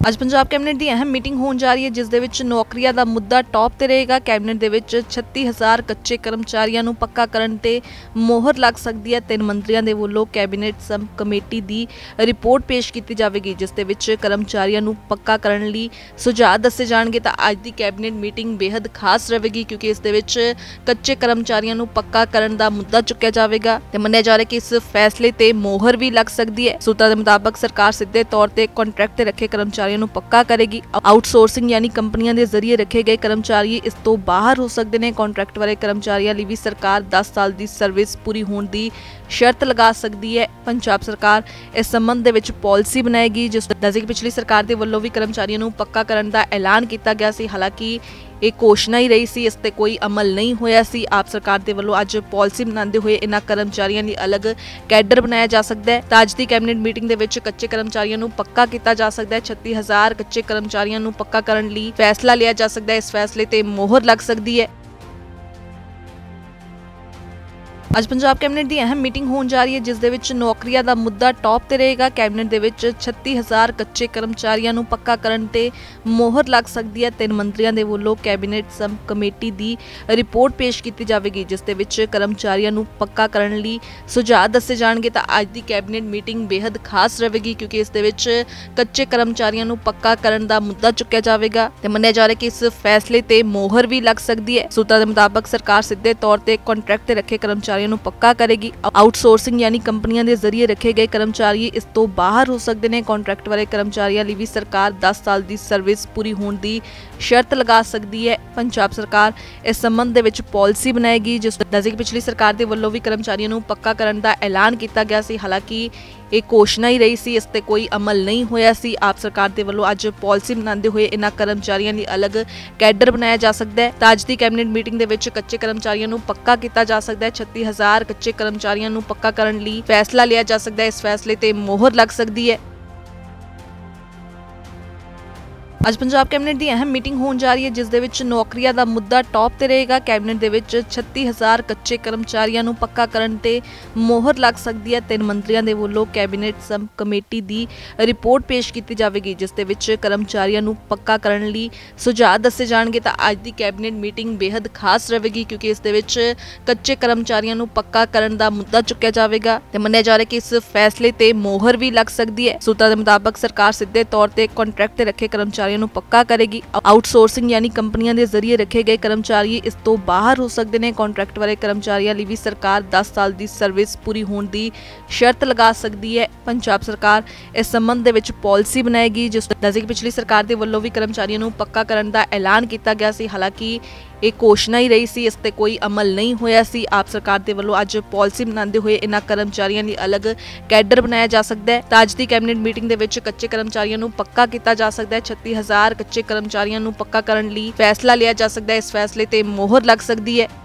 ਅੱਜ ਪੰਜਾਬ ਕੈਬਨਿਟ ਦੀ ਅਹਿਮ ਮੀਟਿੰਗ ਹੋਣ ਜਾ ਰਹੀ ਹੈ ਜਿਸ ਦੇ ਵਿੱਚ ਨੌਕਰੀਆਂ ਦਾ ਮੁੱਦਾ ਟੌਪ ਤੇ ਰਹੇਗਾ। ਕੈਬਨਿਟ ਦੇ ਵਿੱਚ 36000 ਕੱਚੇ ਕਰਮਚਾਰੀਆਂ ਨੂੰ ਪੱਕਾ ਕਰਨ ਤੇ ਮੋਹਰ ਲੱਗ ਸਕਦੀ ਹੈ। 3 ਮੰਤਰੀਆਂ ਦੇ ਵੱਲੋਂ ਕੈਬਨਿਟ ਸਬ ਕਮੇਟੀ ਦੀ ਰਿਪੋਰਟ ਪੇਸ਼ ਕੀਤੀ ਜਾਵੇਗੀ ਜਿਸ ਦੇ ਵਿੱਚ ਕਰਮਚਾਰੀਆਂ ਨੂੰ ਪੱਕਾ ਕਰਨ ਲਈ ਸੁਝਾਅ ਦੱਸੇ ਜਾਣਗੇ। ਤਾਂ ਅੱਜ ਦੀ ਕੈਬਨਿਟ ਮੀਟਿੰਗ ਬੇहद ਖਾਸ ਰਹੇਗੀ ਕਿਉਂਕਿ ਇਸ ਦੇ ਵਿੱਚ ਕੱਚੇ ਕਰਮਚਾਰੀਆਂ ਨੂੰ ਪੱਕਾ ਕਰਨ ਦਾ ਮੁੱਦਾ ਚੁੱਕਿਆ ਜਾਵੇਗਾ ਤੇ ਮੰਨਿਆ ਜਾ ਰਿਹਾ ਕਿ ਇਸ ਫੈਸਲੇ ਤੇ ਮੋਹਰ ਵੀ ਲੱਗ ਸਕਦੀ ਹੈ। ਸੂਤਰਾਂ ਦੇ ਮੁਤਾਬਕ ਸਰਕਾਰ ਸਿੱਧੇ ਤੌਰ ਤੇ ਕੰਟਰੈਕਟ ਤੇ ਰੱਖੇ ਕਰਮਚਾਰੀਆਂ ਨੂੰ ਪੱਕਾ ਕਰੇਗੀ। ਆਊਟਸੋਰਸਿੰਗ ਯਾਨੀ ਕੰਪਨੀਆਂ ਦੇ ਜ਼ਰੀਏ ਰੱਖੇ ਗਏ ਕਰਮਚਾਰੀ ਇਸ ਤੋਂ ਬਾਹਰ ਹੋ ਸਕਦੇ ਨੇ। ਕੰਟਰੈਕਟ ਵਾਲੇ ਕਰਮਚਾਰੀਆਂ ਲਈ ਵੀ ਸਰਕਾਰ 10 ਸਾਲ ਦੀ ਸਰਵਿਸ ਪੂਰੀ ਹੋਣ ਦੀ ਸ਼ਰਤ ਲਗਾ ਸਕਦੀ ਹੈ। ਪੰਜਾਬ ਸਰਕਾਰ ਇਸ ਸੰਬੰਧ ਦੇ ਵਿੱਚ ਪਾਲਿਸੀ ਬਣਾਏਗੀ ਜਿਸ ਨਜ਼ਦੀਕ ਪਿਛਲੀ ਸਰਕਾਰ ਦੇ ਵੱਲੋਂ ਵੀ ਕਰਮਚਾਰੀਆਂ ਨੂੰ ਪੱਕਾ ਕਰਨ ਦਾ ਐਲਾਨ ਕੀਤਾ ਗਿਆ ਸੀ। ਹਾਲਾਂਕਿ ਇਹ ਘੋਸ਼ਣਾ ਹੀ ਰਹੀ ਸੀ, ਇਸ ਤੇ ਕੋਈ ਅਮਲ ਨਹੀਂ ਹੋਇਆ ਸੀ। ਆਪ ਸਰਕਾਰ ਦੇ ਵੱਲੋਂ ਅੱਜ ਪਾਲਿਸੀ ਬਣਾਉਂਦੇ ਹੋਏ ਇਹਨਾਂ ਕਰਮਚਾਰੀਆਂ ਲਈ ਅਲੱਗ ਕੈਡਰ ਬਣਾਇਆ ਜਾ ਸਕਦਾ ਹੈ। ਤਾਂ ਅੱਜ ਦੀ ਕੈਬਨਿਟ ਮੀਟਿੰਗ ਦੇ ਵਿੱਚ ਕੱਚੇ ਕਰਮਚਾਰੀਆਂ ਨੂੰ ਪੱਕਾ ਕੀਤਾ ਜਾ ਸਕਦਾ ਹੈ। 36000 ਕੱਚੇ ਕਰਮਚਾਰੀਆਂ ਨੂੰ ਪੱਕਾ ਕਰਨ ਲਈ ਫੈਸਲਾ ਲਿਆ ਜਾ ਸਕਦਾ ਹੈ। ਇਸ ਫੈਸਲੇ ਤੇ ਮੋਹਰ ਲੱਗ ਸਕਦੀ ਹੈ। ਅੱਜ ਪੰਜਾਬ ਕੈਬਨਿਟ ਦੀ ਅਹਿਮ ਮੀਟਿੰਗ ਹੋਣ ਜਾ ਰਹੀ ਹੈ ਜਿਸ ਦੇ ਵਿੱਚ ਨੌਕਰੀਆਂ ਦਾ ਮੁੱਦਾ ਟੌਪ ਤੇ ਰਹੇਗਾ। ਕੈਬਨਿਟ ਦੇ ਵਿੱਚ 36000 ਕੱਚੇ ਕਰਮਚਾਰੀਆਂ ਨੂੰ ਪੱਕਾ ਕਰਨ ਤੇ ਮੋਹਰ ਲੱਗ ਸਕਦੀ ਹੈ। 3 ਮੰਤਰੀਆਂ ਦੇ ਵੱਲੋਂ ਕੈਬਨਿਟ ਸਬ ਕਮੇਟੀ ਦੀ ਰਿਪੋਰਟ ਪੇਸ਼ ਕੀਤੀ ਜਾਵੇਗੀ ਜਿਸ ਦੇ ਵਿੱਚ ਕਰਮਚਾਰੀਆਂ ਨੂੰ ਪੱਕਾ ਕਰਨ ਲਈ ਸੁਝਾਅ ਦੱਸੇ ਜਾਣਗੇ। ਤਾਂ ਅੱਜ ਦੀ ਕੈਬਨਿਟ ਮੀਟਿੰਗ ਬੇहद ਖਾਸ ਰਹੇਗੀ ਕਿਉਂਕਿ ਇਸ ਦੇ ਵਿੱਚ ਕੱਚੇ ਕਰਮਚਾਰੀਆਂ ਨੂੰ ਪੱਕਾ ਕਰਨ ਦਾ ਮੁੱਦਾ ਚੁੱਕਿਆ ਜਾਵੇਗਾ ਤੇ ਮੰਨਿਆ ਜਾ ਰਿਹਾ ਕਿ ਇਸ ਫੈਸਲੇ ਤੇ ਮੋਹਰ ਵੀ ਲੱਗ ਸਕਦੀ ਹੈ। ਸੂਤਰਾਂ ਦੇ ਮੁਤਾਬਕ ਸਰਕਾਰ ਸਿੱਧੇ ਤੌਰ ਤੇ ਕੰਟਰੈਕਟ ਤੇ ਰੱਖੇ ਕਰਮਚਾਰੀਆਂ ਨੂੰ ਪੱਕਾ ਕਰੇਗੀ। ਆਊਟਸੋਰਸਿੰਗ ਯਾਨੀ ਕੰਪਨੀਆਂ ਦੇ ਜ਼ਰੀਏ ਰੱਖੇ ਗਏ ਕਰਮਚਾਰੀ ਇਸ ਤੋਂ ਬਾਹਰ ਹੋ ਸਕਦੇ ਨੇ। ਕੰਟਰੈਕਟ ਵਾਲੇ ਕਰਮਚਾਰੀਆਂ ਲਈ ਵੀ ਸਰਕਾਰ 10 ਸਾਲ ਦੀ ਸਰਵਿਸ ਪੂਰੀ ਹੋਣ ਦੀ ਸ਼ਰਤ ਲਗਾ ਸਕਦੀ ਹੈ। ਪੰਜਾਬ ਸਰਕਾਰ ਇਸ ਸੰਬੰਧ ਦੇ ਵਿੱਚ ਪਾਲਿਸੀ ਬਣਾਏਗੀ ਜਿਸ ਨਜ਼ਦੀਕ ਪਿਛਲੀ ਸਰਕਾਰ ਦੇ ਵੱਲੋਂ ਵੀ ਕਰਮਚਾਰੀਆਂ ਨੂੰ ਪੱਕਾ ਕਰਨ ਦਾ ਐਲਾਨ ਕੀਤਾ ਗਿਆ ਸੀ। ਹਾਲਾਂਕਿ ਇਹ ਘੋਸ਼ਣਾ ਹੀ ਰਹੀ ਸੀ, ਇਸ ਤੇ ਕੋਈ ਅਮਲ ਨਹੀਂ ਹੋਇਆ ਸੀ। ਆਪ ਸਰਕਾਰ ਦੇ ਵੱਲੋਂ ਅੱਜ ਪਾਲਿਸੀ ਬਣਾਉਂਦੇ ਹੋਏ ਇਹਨਾਂ ਕਰਮਚਾਰੀਆਂ ਲਈ ਅਲੱਗ ਕੈਡਰ ਬਣਾਇਆ ਜਾ ਸਕਦਾ ਹੈ। ਤਾਂ ਅੱਜ ਦੀ ਕੈਬਨਿਟ ਮੀਟਿੰਗ ਦੇ ਵਿੱਚ ਕੱਚੇ ਕਰਮਚਾਰੀਆਂ ਨੂੰ ਪੱਕਾ ਕੀਤਾ ਜਾ ਸਕਦਾ ਹੈ। 36000 ਕੱਚੇ ਕਰਮਚਾਰੀਆਂ ਨੂੰ ਪੱਕਾ ਕਰਨ ਲਈ ਫੈਸਲਾ ਲਿਆ ਜਾ ਸਕਦਾ ਹੈ। ਇਸ ਫੈਸਲੇ ਤੇ ਮੋਹਰ ਲੱਗ ਸਕਦੀ ਹੈ। ਅੱਜ ਪੰਜਾਬ ਕੈਬਨਿਟ ਦੀ ਅਹਿਮ ਮੀਟਿੰਗ ਹੋਣ ਜਾ ਰਹੀ ਹੈ ਜਿਸ ਦੇ ਵਿੱਚ ਨੌਕਰੀਆਂ ਦਾ ਮੁੱਦਾ ਟੌਪ ਤੇ ਰਹੇਗਾ। ਕੈਬਨਿਟ ਦੇ ਵਿੱਚ 36000 ਕੱਚੇ ਕਰਮਚਾਰੀਆਂ ਨੂੰ ਪੱਕਾ ਕਰਨ ਤੇ ਮੋਹਰ ਲੱਗ ਸਕਦੀ ਹੈ। 3 ਮੰਤਰੀਆਂ ਦੇ ਵੱਲੋਂ ਕੈਬਨਿਟ ਸਬ ਕਮੇਟੀ ਦੀ ਰਿਪੋਰਟ ਪੇਸ਼ ਕੀਤੀ ਜਾਵੇਗੀ ਜਿਸ ਦੇ ਵਿੱਚ ਕਰਮਚਾਰੀਆਂ ਨੂੰ ਪੱਕਾ ਕਰਨ ਲਈ ਸੁਝਾਅ ਦੱਸੇ ਜਾਣਗੇ। ਤਾਂ ਅੱਜ ਦੀ ਕੈਬਨਿਟ ਮੀਟਿੰਗ ਬੇहद ਖਾਸ ਰਹੇਗੀ ਕਿਉਂਕਿ ਇਸ ਦੇ ਵਿੱਚ ਕੱਚੇ ਕਰਮਚਾਰੀਆਂ ਨੂੰ ਪੱਕਾ ਕਰਨ ਦਾ ਮੁੱਦਾ ਚੁੱਕਿਆ ਜਾਵੇਗਾ ਤੇ ਮੰਨਿਆ ਜਾ ਰਿਹਾ ਕਿ ਇਸ ਫੈਸਲੇ ਤੇ ਮੋਹਰ ਵੀ ਲੱਗ ਸਕਦੀ ਹੈ। ਸੂਤਰਾਂ ਦੇ ਮੁਤਾਬਕ ਸਰਕਾਰ ਸਿੱਧੇ ਤੌਰ ਤੇ ਕੰਟਰੈਕਟ ਤੇ ਰੱਖੇ ਕਰਮਚਾਰੀਆਂ ਨੂੰ ਪੱਕਾ ਕਰੇਗੀ। ਆਊਟਸੋਰਸਿੰਗ ਯਾਨੀ ਕੰਪਨੀਆਂ ਦੇ ਜ਼ਰੀਏ ਰੱਖੇ ਗਏ ਕਰਮਚਾਰੀ ਇਸ ਤੋਂ ਬਾਹਰ ਹੋ ਸਕਦੇ ਨੇ। ਕੰਟਰੈਕਟ ਵਾਲੇ ਕਰਮਚਾਰੀਆਂ ਲਈ ਵੀ ਸਰਕਾਰ 10 ਸਾਲ ਦੀ ਸਰਵਿਸ ਪੂਰੀ ਹੋਣ ਦੀ ਸ਼ਰਤ ਲਗਾ ਸਕਦੀ ਹੈ। ਪੰਜਾਬ ਸਰਕਾਰ ਇਸ ਸੰਬੰਧ ਦੇ ਵਿੱਚ ਪਾਲਿਸੀ ਬਣਾਏਗੀ ਜਿਸ ਨਜ਼ਦੀਕ ਪਿਛਲੀ ਸਰਕਾਰ ਦੇ ਵੱਲੋਂ ਵੀ ਕਰਮਚਾਰੀਆਂ ਨੂੰ ਪੱਕਾ ਕਰਨ ਦਾ ਐਲਾਨ ਕੀਤਾ ਗਿਆ ਸੀ। ਹਾਲਾਂਕਿ ਇਹ ਘੋਸ਼ਣਾ ਹੀ ਰਹੀ ਸੀ, ਇਸ ਤੇ ਕੋਈ ਅਮਲ ਨਹੀਂ ਹੋਇਆ ਸੀ। ਆਪ ਸਰਕਾਰ ਦੇ ਵੱਲੋਂ ਅੱਜ ਪਾਲਿਸੀ ਬਣਾਉਂਦੇ ਹੋਏ ਇਹਨਾਂ ਕਰਮਚਾਰੀਆਂ ਲਈ ਅਲੱਗ ਕੈਡਰ ਬਣਾਇਆ ਜਾ ਸਕਦਾ ਹੈ। ਤਾਂ ਅੱਜ ਦੀ ਕੈਬਨਿਟ ਮੀਟਿੰਗ ਦੇ ਵਿੱਚ ਕੱਚੇ ਕਰਮਚਾਰੀਆਂ ਨੂੰ ਪੱਕਾ ਕੀਤਾ ਜਾ ਸਕਦਾ ਹੈ। 36000 ਕੱਚੇ ਕਰਮਚਾਰੀਆਂ ਨੂੰ ਪੱਕਾ ਕਰਨ ਲਈ ਫੈਸਲਾ ਲਿਆ ਜਾ ਸਕਦਾ ਹੈ। ਇਸ ਫੈਸਲੇ ਤੇ ਮੋਹਰ ਲੱਗ ਸਕਦੀ ਹੈ।